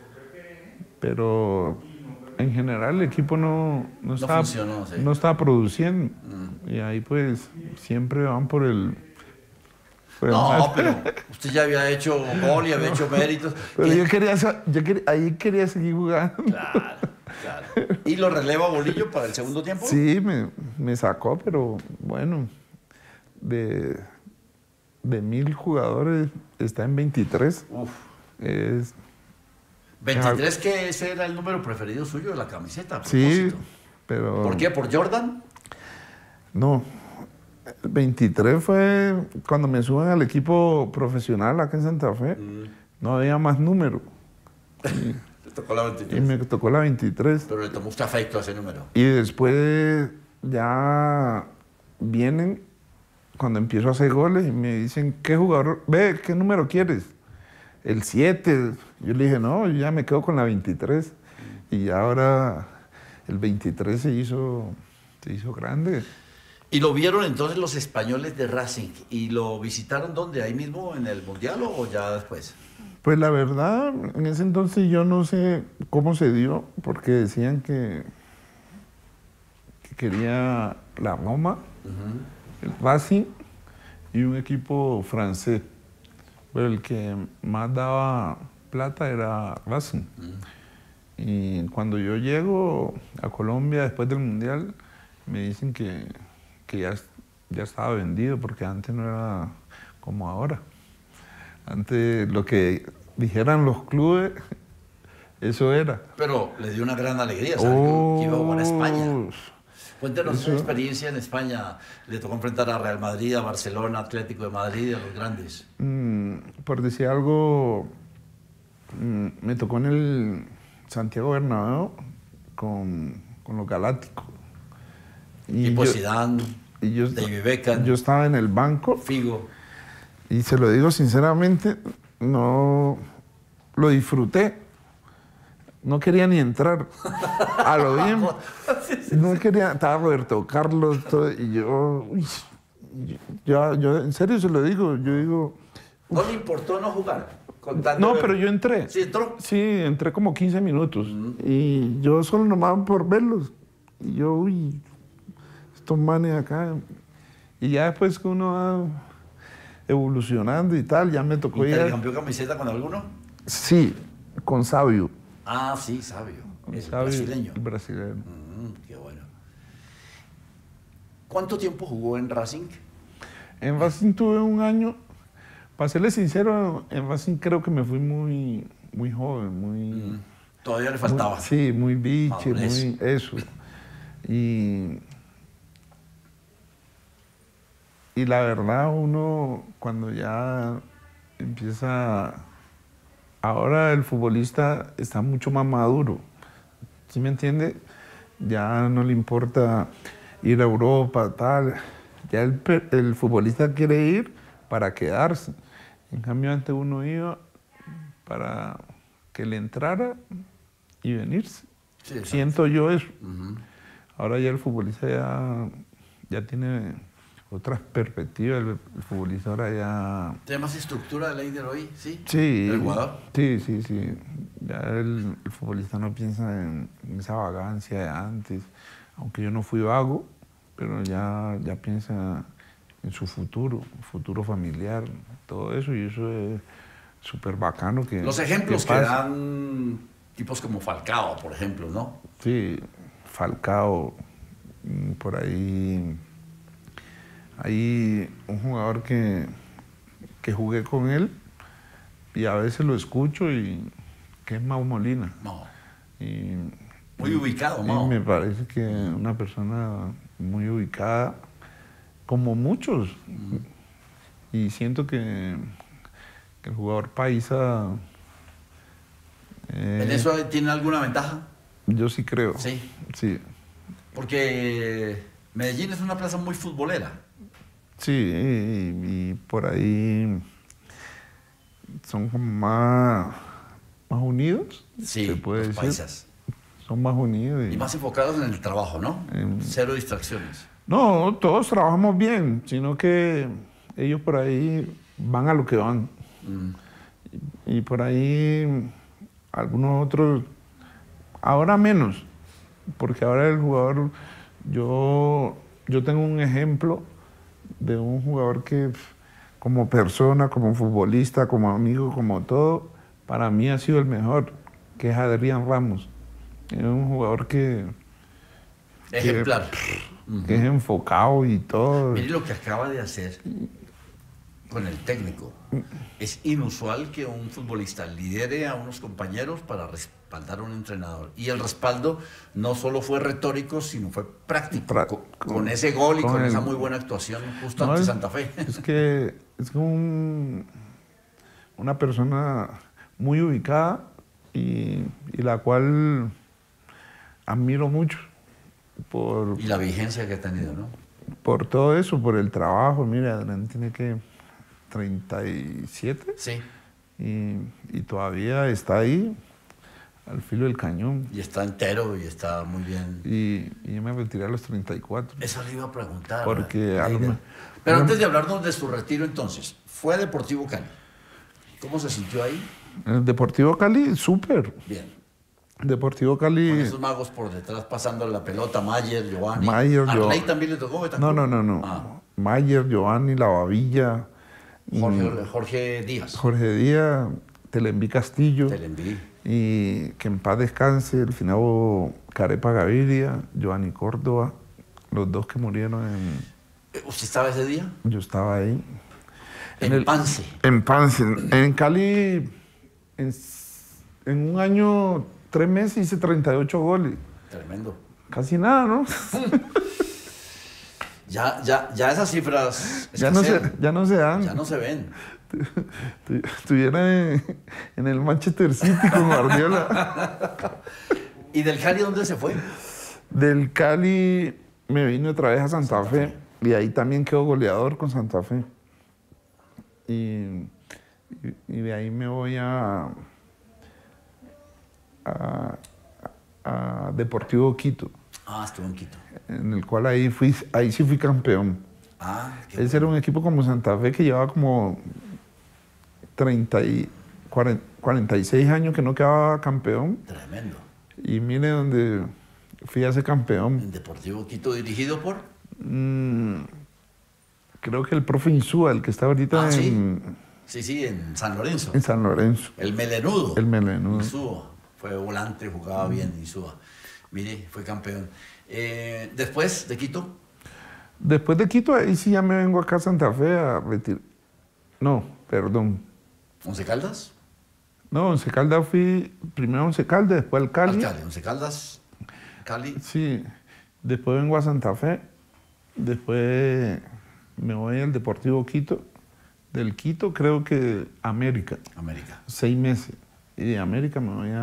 pero en general el equipo no funcionó, sí. no estaba produciendo. Y ahí pues siempre van por el... No, pero usted ya había hecho gol y había hecho méritos. Pero ahí quería seguir jugando. Claro, claro. ¿Y lo releva Bolillo para el segundo tiempo? Sí, me sacó, pero bueno, de 1000 jugadores está en 23. Uf. Es, 23, que ese era el número preferido suyo de la camiseta. A sí, propósito. pero... ¿Por qué? ¿Por Jordan? No, el 23 fue cuando me suben al equipo profesional acá en Santa Fe. No había más número. Le tocó la 23. Y me tocó la 23. Pero le tomó usted afecto a ese número. Y después ya vienen, cuando empiezo a hacer goles, y me dicen, ¿qué jugador? Ve, ¿qué número quieres? El 7. Yo le dije, no, yo ya me quedo con la 23. Y ahora el 23 se hizo grande. ¿Y lo vieron entonces los españoles de Racing? ¿Y lo visitaron dónde? ¿Ahí mismo en el Mundial o ya después? Pues la verdad, en ese entonces yo no sé cómo se dio, porque decían que quería la Roma, el Racing y un equipo francés. Pero el que más daba plata era Racing. Y cuando yo llego a Colombia después del Mundial, me dicen que ya estaba vendido, porque antes no era como ahora. Antes lo que dijeran los clubes, eso era. Pero le dio una gran alegría saber que iba a jugar a España. Cuéntenos su experiencia en España. Le tocó enfrentar a Real Madrid, a Barcelona, Atlético de Madrid, a los grandes. Por decir algo, me tocó en el Santiago Bernabéu con los Galácticos. Tipo Zidane, David Beckham. Yo estaba en el banco. Figo. Y se lo digo sinceramente, no lo disfruté. No quería ni entrar. A lo bien. No quería. Estaba Roberto Carlos todo, y yo, yo en serio se lo digo. Yo digo. ¿No le importó no jugar? No, pero yo entré. ¿Sí entró? Sí, entré como 15 minutos. Y yo solo nomás por verlos. Y yo, estos manes acá. Y ya después que uno va evolucionando y tal, ya me tocó ir. ¿Intercambió camiseta con alguno? Sí, con Sabio. Ah, sí, Sabio. Es Sabio, brasileño. el brasileño. Qué bueno. ¿Cuánto tiempo jugó en Racing? En Racing tuve un año. Para serle sincero, en Racing creo que me fui muy joven, muy... Todavía le faltaba. Sí, muy biche, muy eso. Y la verdad uno cuando ya empieza... Ahora el futbolista está mucho más maduro. ¿Sí me entiende? Ya no le importa ir a Europa, tal. Ya el futbolista quiere ir para quedarse. En cambio, antes uno iba para que le entrara y venirse. Sí, siento yo eso. Ahora ya el futbolista ya tiene otras perspectivas. El futbolista ahora ya... ¿Tiene más estructura de Leider hoy? ¿Sí? Sí. ¿El jugador? Sí. Ya el futbolista no piensa en esa vagancia de antes. Aunque yo no fui vago, pero ya piensa en su futuro familiar, todo eso, y eso es súper bacano. Los ejemplos que dan tipos como Falcao, por ejemplo, ¿no? Sí, Falcao, por ahí hay un jugador que jugué con él y a veces lo escucho, y que es Mau Molina. No. Y Muy ubicado, Y Mao. me parece que una persona muy ubicada, como muchos. Y siento que el jugador paisa, ¿En eso tiene alguna ventaja? yo sí creo. Sí. Sí, Porque Medellín es una plaza muy futbolera. sí, y por ahí son como más unidos, Sí, se puede los decir. paisas. Son más unidos. Y más enfocados en el trabajo, ¿no? Cero distracciones. No, todos trabajamos bien, sino que ellos por ahí van a lo que van. Y por ahí algunos otros, ahora menos, porque ahora el jugador, yo tengo un ejemplo de un jugador que como persona, como futbolista, como amigo, como todo, para mí ha sido el mejor, que es Adrián Ramos. Es un jugador que Ejemplar. es enfocado y todo. Mire lo que acaba de hacer con el técnico. Es inusual que un futbolista lidere a unos compañeros para respaldar a un entrenador. Y el respaldo no solo fue retórico, sino fue práctico. Con ese gol y con esa muy buena actuación justo ante Santa Fe. Es que es una persona muy ubicada y la cual admiro mucho Y la vigencia que ha tenido, ¿no? por todo eso, por el trabajo. Mira, Adrián tiene que 37 Sí. y todavía está ahí al filo del cañón. Y está entero y está muy bien. Y yo me retiré a los 34. Eso le iba a preguntar. Porque Pero antes de hablarnos de su retiro entonces, fue a Deportivo Cali. ¿Cómo se sintió ahí? El Deportivo Cali, súper. Bien. Deportivo Cali. Con esos magos por detrás pasando la pelota, Mayer, Giovanni. Mayer, Arley también le tocó, ¿verdad? No. Ah. Mayer, Giovanni, La Babilla. Jorge Díaz. Jorge Díaz, Telenví Castillo. Telenví. Y que en paz descanse el finado Carepa Gaviria, Giovanni Córdoba, los dos que murieron en... ¿Usted estaba ese día? Yo estaba ahí. En Pance. En Pance. En Cali, en un año, 3 meses hice 38 goles. Tremendo. Casi nada, ¿no? Ya esas cifras ya no se dan. Ya no se ven. Estuviera en el Manchester City con Guardiola. ¿Y del Cali dónde se fue? Del Cali me vine otra vez a Santa Fe y ahí también quedó goleador con Santa Fe. Y de ahí me voy a Deportivo Quito. Ah, estuvo en Quito. En el cual ahí sí fui campeón. Ah, qué Ese era un equipo como Santa Fe que llevaba como 46 años que no quedaba campeón. Tremendo. Y mire donde fui a ser campeón. En Deportivo Quito, dirigido por... Creo que el profe Insúa, el que está ahorita Sí, en San Lorenzo. en San Lorenzo. El melenudo. El melenudo. Insúa. Fue volante, jugaba bien Insúa. Mire, fue campeón. Después de Quito. Después de Quito, ahí sí ya me vengo acá a Santa Fe a retirar. No, perdón. ¿Once Caldas? No, Once Caldas fui primero a Once Caldas, después al Cali. Al Cali. Once Caldas, Cali. Sí, después vengo a Santa Fe, después me voy al Deportivo Quito. Del Quito creo que América. América. 6 meses. Y de América me voy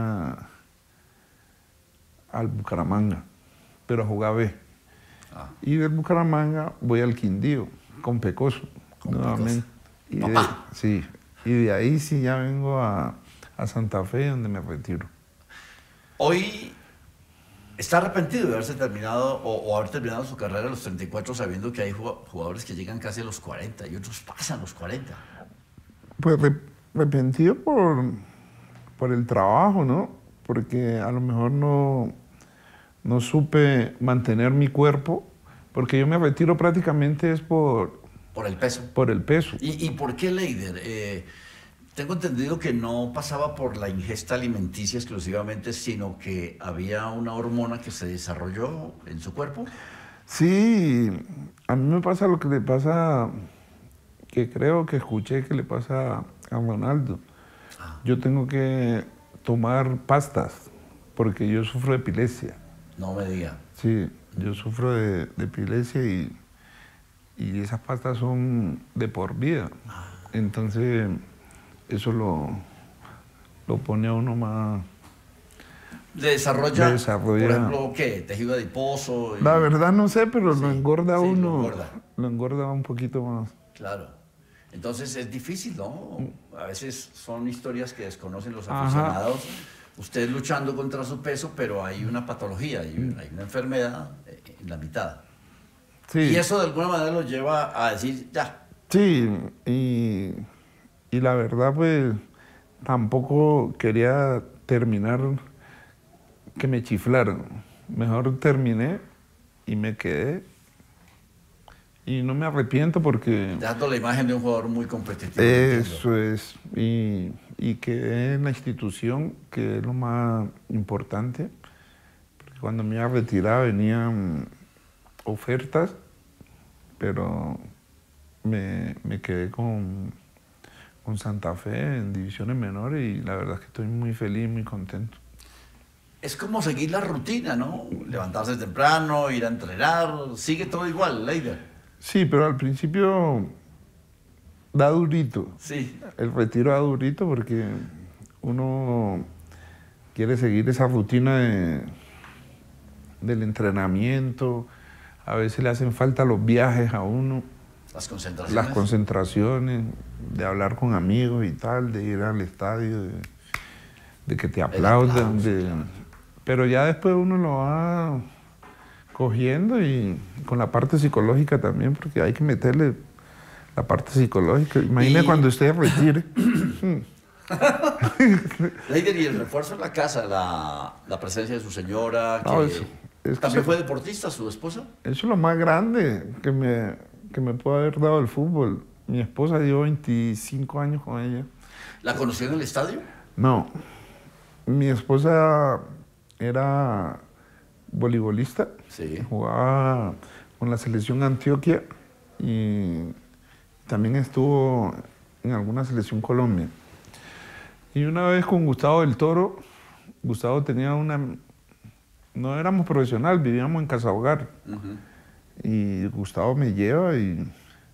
al Bucaramanga, pero a jugar B. Ah. Y del Bucaramanga voy al Quindío, con Pecoso, nuevamente. Sí, y de ahí sí ya vengo a Santa Fe, donde me retiro. Hoy está arrepentido de haberse terminado o haber terminado su carrera a los 34, sabiendo que hay jugadores que llegan casi a los 40 y otros pasan los 40. Pues arrepentido por el trabajo, ¿no? Porque a lo mejor no supe mantener mi cuerpo, porque yo me retiro prácticamente es por el peso. Por el peso. ¿Y por qué Leider? Tengo entendido que no pasaba por la ingesta alimenticia exclusivamente, sino que había una hormona que se desarrolló en su cuerpo. Sí, a mí me pasa lo que le pasa, que creo que escuché que le pasa a Ronaldo. Yo tengo que tomar pastas porque yo sufro de epilepsia. No me diga. Sí, yo sufro de epilepsia y esas pastas son de por vida. Entonces, eso lo pone a uno más... Desarrolla, Desarrolla. por ejemplo, ¿qué? Tejido adiposo. La verdad no sé, pero Sí, lo engorda sí, uno. Lo engorda un poquito más. Claro. Entonces es difícil, ¿no? A veces son historias que desconocen los Ajá. aficionados. Usted luchando contra su peso, pero hay una patología, hay una enfermedad en la mitad. Sí. Y eso de alguna manera lo lleva a decir, ya. Sí, y la verdad, pues, tampoco quería terminar que me chiflaran. Mejor terminé y me quedé. Y no me arrepiento porque... Dando la imagen de un jugador muy competitivo. Eso es. Y quedé en la institución, que es lo más importante. Porque cuando me iba a retirar venían ofertas, pero me quedé con Santa Fe en divisiones menores y la verdad es que estoy muy feliz, muy contento. Es como seguir la rutina, ¿no? Levantarse temprano, ir a entrenar, sigue todo igual, Leider. Sí, pero al principio da durito. Sí. El retiro da durito porque uno quiere seguir esa rutina del entrenamiento. A veces le hacen falta los viajes a uno. Las concentraciones. Las concentraciones, de hablar con amigos y tal, de ir al estadio, de que te aplaudan. Pero ya después uno lo va cogiendo y con la parte psicológica también, porque hay que meterle la parte psicológica. Imagine cuando usted retire. Leider, y el refuerzo en la casa, la presencia de su señora, que No, también fue deportista, su esposa. Eso es lo más grande que me puede haber dado el fútbol. Mi esposa llevó 25 años con ella. ¿La conoció en el estadio? No. Mi esposa era voleibolista. Sí. Jugaba con la selección Antioquia y también estuvo en alguna selección Colombia. Y una vez con Gustavo del Toro, Gustavo tenía no éramos profesionales, vivíamos en Casa Hogar. Y Gustavo me lleva y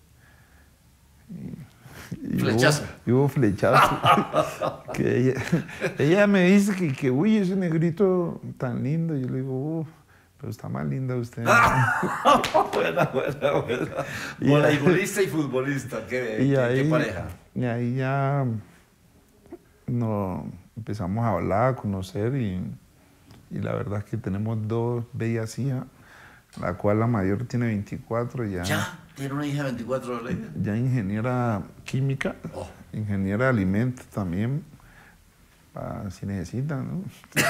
Flechazo. Hubo flechazo. Que ella me dice que uy, ese negrito tan lindo. Y yo le digo, pero está más linda usted. Buena. Voleibolista y futbolista, qué pareja. Y ahí ya nos empezamos a hablar, a conocer y la verdad es que tenemos 2 bellas hijas, la cual la mayor tiene 24 y ¿Ya? ¿Tiene una hija de 24 años? Ya ingeniera química, ingeniera de alimentos también, si necesitan,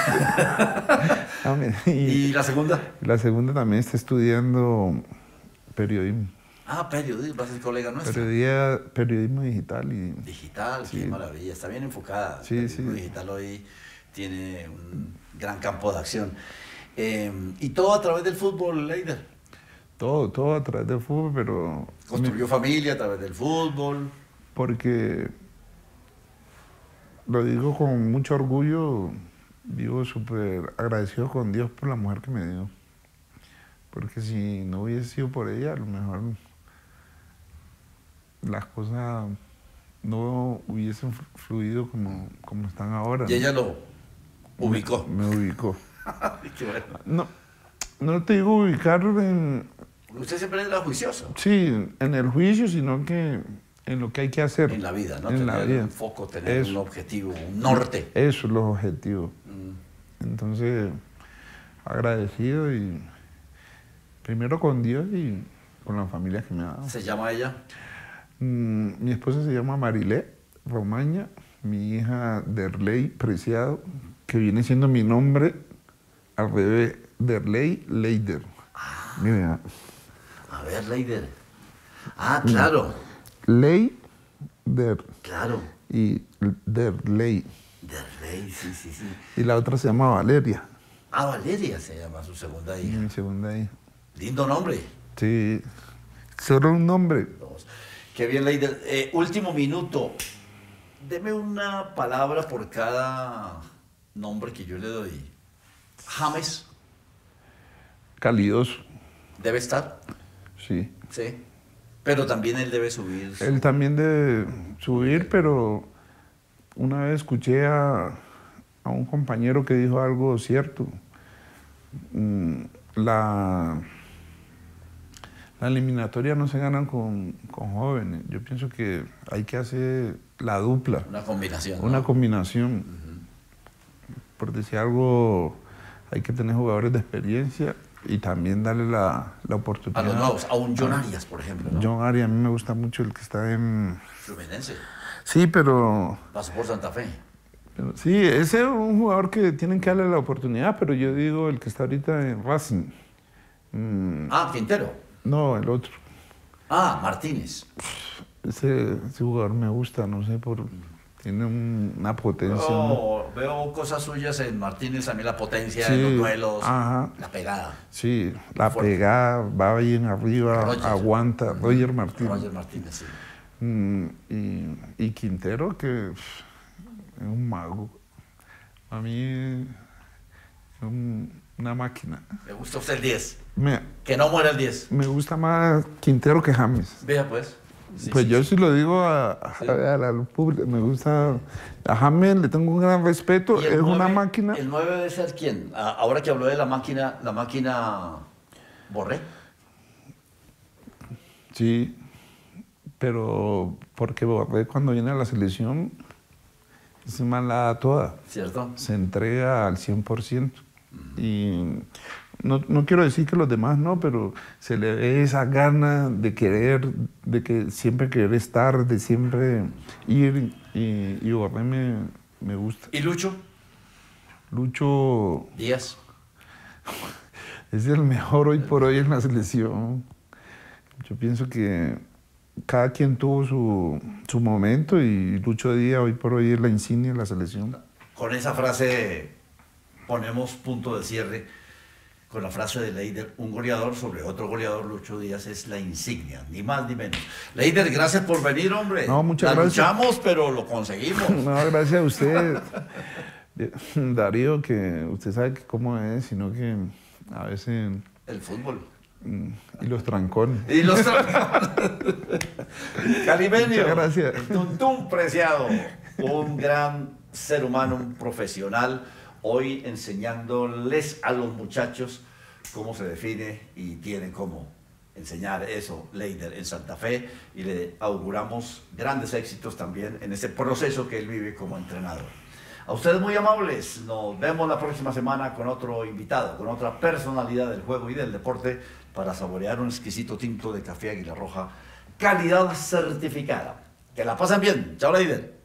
¿no? ¿Y la segunda? La segunda también está estudiando periodismo. Ah, periodismo, va a ser colega nuestra. Periodismo digital. Digital, sí. Qué maravilla, está bien enfocada. Sí, el periodismo digital hoy tiene un gran campo de acción. ¿Y todo a través del fútbol, Leider? Todo a través del fútbol, pero... ¿Construyó familia a través del fútbol? Porque, lo digo con mucho orgullo, vivo súper agradecido con Dios por la mujer que me dio. Porque si no hubiese sido por ella, a lo mejor las cosas no hubiesen fluido como están ahora. Y ella lo ubicó. Me ubicó. Qué bueno. No te digo ubicar en... Usted siempre era juicioso. Sí, en el juicio, sino que en lo que hay que hacer. En la vida, ¿no? En la vida. Un foco, tener un objetivo, un norte. Eso es los objetivos. Entonces, agradecido y primero con Dios y con la familia que me ha dado. ¿Se llama ella? Mi esposa se llama Marilé Romaña, mi hija Derley Preciado, que viene siendo mi nombre al revés, Derley Leider. Mira. A ver, Leider. Ah, claro. Leider. Claro. Y Derley. Derley, sí. Y la otra se llama Valeria. Ah, Valeria se llama su segunda hija. Mi segunda hija. Lindo nombre. Sí. Solo un nombre. Qué bien, Leider. Último minuto. Deme una palabra por cada nombre que yo le doy. James, Calidoso, ¿debe estar? sí. Sí. Pero también él debe subir. Él también debe subir, pero una vez escuché a un compañero que dijo algo cierto. La eliminatoria no se ganan con jóvenes. Yo pienso que hay que hacer la dupla. Una combinación. Una ¿no? combinación. Por decir algo, hay que tener jugadores de experiencia y también darle la oportunidad. A los nuevos, a un John Arias, por ejemplo. ¿no? John Arias, a mí me gusta mucho el que está en... Fluminense. Sí, pero... Pasó por Santa Fe. Sí, ese es un jugador que tienen que darle la oportunidad, pero yo digo el que está ahorita en Racing. Quintero. No, el otro. Martínez. Ese jugador me gusta, no sé, tiene una potencia. Veo cosas suyas en Martínez, a mí la potencia Sí, en los duelos, ajá. la pegada. Sí, la Fuerte. pegada, va bien arriba, Roger. aguanta. Roger Martínez. Roger Martínez, sí. Y Quintero, que es un mago. A mí es una máquina. ¿Le gusta a usted el 10? Me, Que no muera el 10. me gusta más Quintero que James. Vea pues. Pues yo sí lo digo a la luz pública, me gusta, a James le tengo un gran respeto, ¿Y es el una 9, máquina. ¿El 9 debe ser quién? Ahora que habló de la máquina Borré. Sí, pero porque Borré cuando viene a la selección, ese man la da toda, ¿Cierto? se entrega al 100%. Y no quiero decir que los demás no, pero se le ve esa gana de querer, de que siempre querer estar, de siempre ir, y Borré me gusta. ¿Y Lucho? Lucho Díaz. es el mejor hoy por hoy en la selección. Yo pienso que cada quien tuvo su momento y Lucho Díaz hoy por hoy es la insignia de la selección. Con esa frase ponemos punto de cierre. Con la frase de Leider, un goleador sobre otro goleador, Lucho Díaz es la insignia, ni más ni menos. Leider, gracias por venir, hombre. No, muchas gracias. Luchamos, pero lo conseguimos. No, gracias a usted, Darío, que usted sabe que cómo es, sino que a veces... El fútbol. Y los trancones. Y los Calimeño. Muchas gracias. El Tuntún Preciado, un gran ser humano, un profesional, hoy enseñándoles a los muchachos cómo se define y tiene cómo enseñar eso Leider en Santa Fe, y le auguramos grandes éxitos también en ese proceso que él vive como entrenador. A ustedes muy amables, nos vemos la próxima semana con otro invitado, con otra personalidad del juego y del deporte para saborear un exquisito tinto de café Águila Roja, calidad certificada. Que la pasen bien. Chao, Leider.